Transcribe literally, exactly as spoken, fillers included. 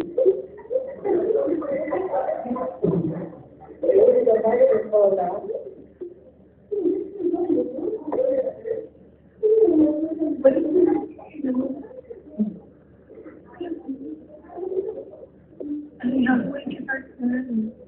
I mean, how do we get our turn?